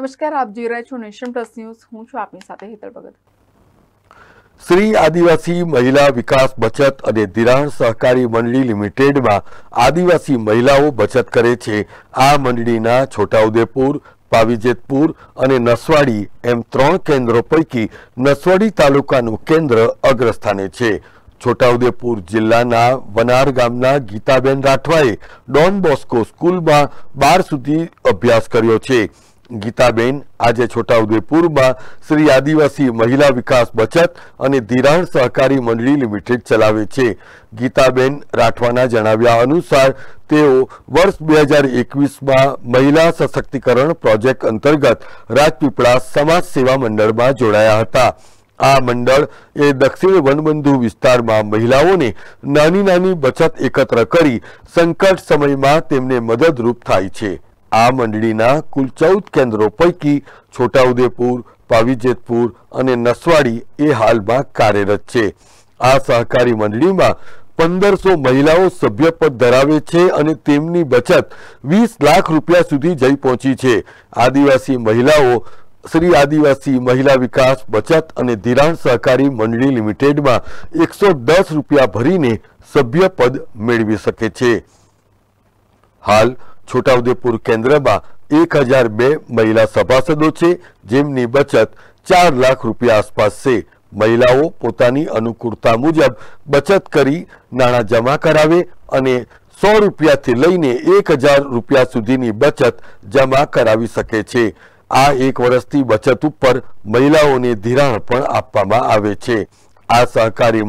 નમસ્કાર, આપ જોઈ રહ્યા છો નેશન પ્લસ ન્યૂઝ. હું છું આપની સાથે હેતલ ભગત. શ્રી આદિવાસી મહિલા વિકાસ બચત અને ધિરાણ સહકારી મંડળી લિમિટેડમાં આદિવાસી મહિલાઓ બચત કરે છે. આ મંડળીના છોટાઉદેપુર, પાવીજેતપુર અને નસવાડી એમ 3 કેન્દ્રો પૈકી નસવાડી તાલુકાનું કેન્દ્ર અગ્રસ્થાને છે. છોટાઉદેપુર જિલ્લાના વનાર ગામના ગીતાબેન રાઠવાએ ડોન બોસ્કો સ્કૂલમાં 12 સુધી અભ્યાસ કર્યો છે. ગીતાબેન આજે છોટાઉદેપુરમાં શ્રી આદિવાસી મહિલા વિકાસ બચત અને ધિરાણ સહકારી મંડળી લિમિટેડ ચલાવે છે. ગીતાબેન રાઠવાના જણાવ્યા અનુસાર તેઓ વર્ષ 2021માં મહિલા સશક્તિકરણ પ્રોજેક્ટ અંતર્ગત રાજપીપળા સમાજ સેવા મંડળમાં જોડાયા હતા. આ મંડળ એ દક્ષિણ વનબંધુ વિસ્તારમાં મહિલાઓને નાની નાની બચત એકત્ર કરી સંકટ સમયમાં તેમને મદદરૂપ થાય છે. આ મંડળીના કુલ 14 કેન્દ્રો પૈકી છોટાઉદેપુર, પાવીજેતપુર અને નસવાડી એ હાલમાં કાર્યરત છે. આ સહકારી મંડળીમાં 1500 મહિલાઓ સભ્યપદ ધરાવે છે અને તેમની બચત 20 લાખ રૂપિયા સુધી જઈ પહોંચી છે. આદિવાસી મહિલાઓ શ્રી આદિવાસી મહિલા વિકાસ બચત અને ધિરાણ સહકારી મંડળી લિમિટેડમાં 110 રૂપિયા ભરીને સભ્યપદ મેળવી શકે છે. હાલ છોટાઉદેપુર કેન્દ્રમાં 1002 મહિલા સભાસદો છે, જેમની બચત 4 લાખ રૂપિયા આસપાસ છે. મહિલાઓ પોતાની અનુકૂળતા મુજબ બચત કરી નાણાં જમા કરાવે અને 100 રૂપિયાથી લઈને 1000 રૂપિયા સુધીની બચત જમા કરાવી શકે છે. આ 1 વર્ષથી બચત ઉપર મહિલાઓને ધિરાણ પણ આપવામાં આવે છે. આ સહકારી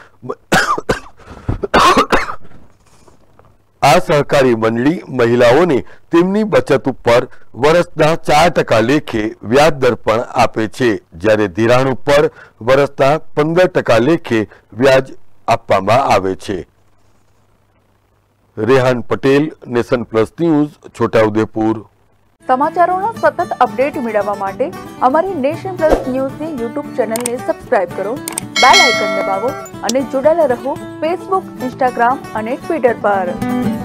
મંડળી મહિલાઓને તેમની બચત ઉપર વર્ષના 4% લેખે વ્યાજ દર પણ આપે છે, જ્યારે ધિરાણ ઉપર વર્ષના 15% લેખે વ્યાજ આપવામાં આવે છે. Rehan Patel, nation plus news, Chhotaudepur. સમાચારોના સતત અપડેટ મેળવવા માટે અમારી નેશન પ્લસ ન્યૂઝની યુટ્યુબ ચેનલને સબસ્ક્રાઇબ કરો, બેલ આઇકન દબાવો અને જોડાયેલા રહો ફેસબુક, ઇન્સ્ટાગ્રામ અને ટ્વિટર પર.